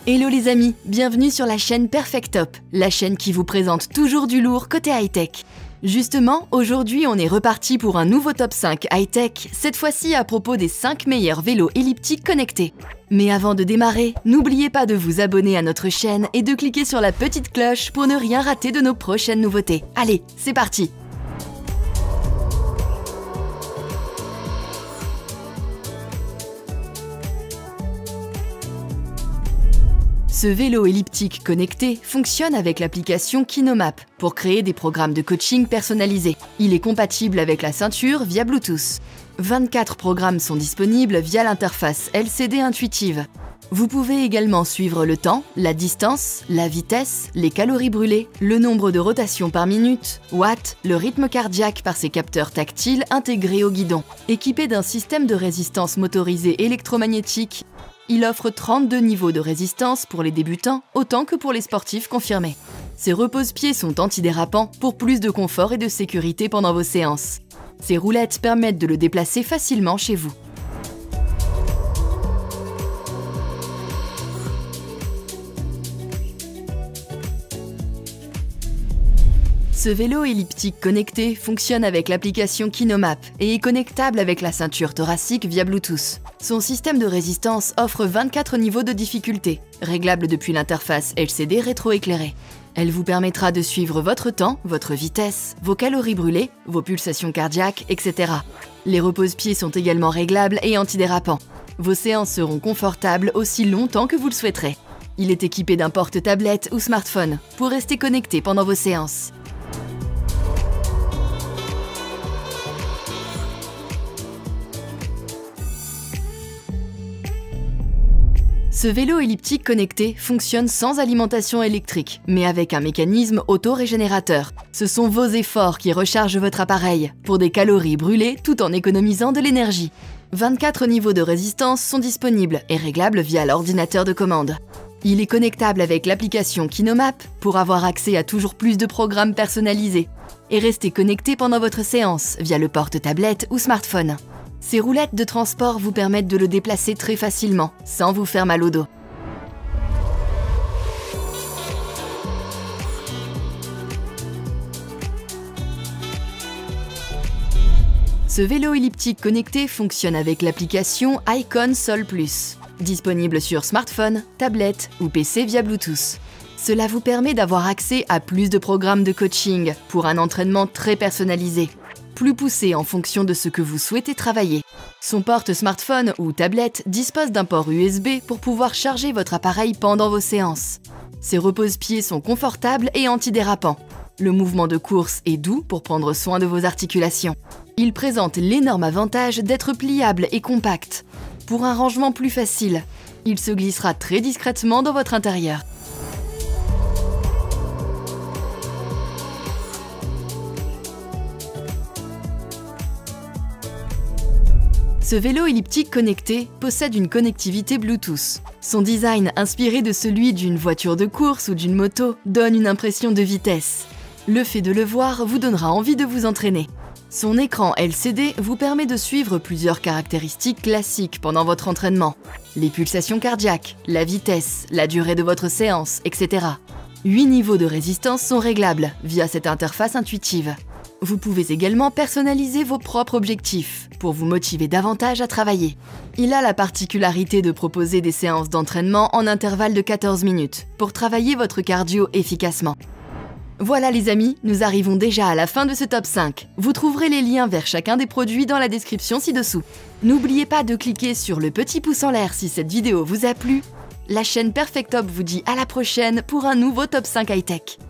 Hello les amis, bienvenue sur la chaîne Perfect Top, la chaîne qui vous présente toujours du lourd côté high-tech. Justement, aujourd'hui on est reparti pour un nouveau top 5 high-tech, cette fois-ci à propos des 5 meilleurs vélos elliptiques connectés. Mais avant de démarrer, n'oubliez pas de vous abonner à notre chaîne et de cliquer sur la petite cloche pour ne rien rater de nos prochaines nouveautés. Allez, c'est parti! Ce vélo elliptique connecté fonctionne avec l'application KinoMap pour créer des programmes de coaching personnalisés. Il est compatible avec la ceinture via Bluetooth. 24 programmes sont disponibles via l'interface LCD intuitive. Vous pouvez également suivre le temps, la distance, la vitesse, les calories brûlées, le nombre de rotations par minute, watts, le rythme cardiaque par ses capteurs tactiles intégrés au guidon. Équipé d'un système de résistance motorisé électromagnétique, il offre 32 niveaux de résistance pour les débutants, autant que pour les sportifs confirmés. Ses repose-pieds sont antidérapants pour plus de confort et de sécurité pendant vos séances. Ses roulettes permettent de le déplacer facilement chez vous. Ce vélo elliptique connecté fonctionne avec l'application KinoMap et est connectable avec la ceinture thoracique via Bluetooth. Son système de résistance offre 24 niveaux de difficulté, réglables depuis l'interface LCD rétroéclairée. Elle vous permettra de suivre votre temps, votre vitesse, vos calories brûlées, vos pulsations cardiaques, etc. Les repose-pieds sont également réglables et antidérapants. Vos séances seront confortables aussi longtemps que vous le souhaiterez. Il est équipé d'un porte-tablette ou smartphone pour rester connecté pendant vos séances. Ce vélo elliptique connecté fonctionne sans alimentation électrique, mais avec un mécanisme auto-régénérateur. Ce sont vos efforts qui rechargent votre appareil pour des calories brûlées tout en économisant de l'énergie. 24 niveaux de résistance sont disponibles et réglables via l'ordinateur de commande. Il est connectable avec l'application KinoMap pour avoir accès à toujours plus de programmes personnalisés et rester connecté pendant votre séance via le porte-tablette ou smartphone. Ces roulettes de transport vous permettent de le déplacer très facilement, sans vous faire mal au dos. Ce vélo elliptique connecté fonctionne avec l'application Icon Sol Plus, disponible sur smartphone, tablette ou PC via Bluetooth. Cela vous permet d'avoir accès à plus de programmes de coaching pour un entraînement très personnalisé, plus poussé en fonction de ce que vous souhaitez travailler. Son porte-smartphone ou tablette dispose d'un port USB pour pouvoir charger votre appareil pendant vos séances. Ses repose-pieds sont confortables et antidérapants. Le mouvement de course est doux pour prendre soin de vos articulations. Il présente l'énorme avantage d'être pliable et compact. Pour un rangement plus facile, il se glissera très discrètement dans votre intérieur. Ce vélo elliptique connecté possède une connectivité Bluetooth. Son design, inspiré de celui d'une voiture de course ou d'une moto, donne une impression de vitesse. Le fait de le voir vous donnera envie de vous entraîner. Son écran LCD vous permet de suivre plusieurs caractéristiques classiques pendant votre entraînement. Les pulsations cardiaques, la vitesse, la durée de votre séance, etc. 8 niveaux de résistance sont réglables via cette interface intuitive. Vous pouvez également personnaliser vos propres objectifs pour vous motiver davantage à travailler. Il a la particularité de proposer des séances d'entraînement en intervalle de 14 minutes pour travailler votre cardio efficacement. Voilà les amis, nous arrivons déjà à la fin de ce top 5. Vous trouverez les liens vers chacun des produits dans la description ci-dessous. N'oubliez pas de cliquer sur le petit pouce en l'air si cette vidéo vous a plu. La chaîne Perfect Top vous dit à la prochaine pour un nouveau top 5 high-tech.